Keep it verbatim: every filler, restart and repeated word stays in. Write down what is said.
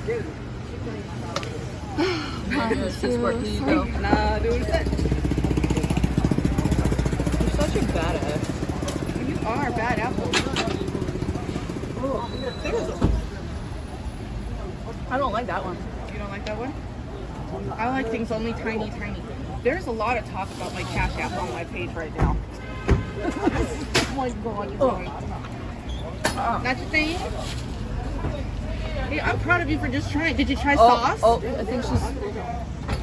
Squirt, here you go. Nah, dude. You're such a badass. You are bad apple. I don't like that one. You don't like that one? I like things only tiny, tiny. There's a lot of talk about my CashApp on my page right now. Oh my god, you guys. Uh, That's your thing? Hey, I'm proud of you for just trying. Did you try oh, sauce? oh, I think she's.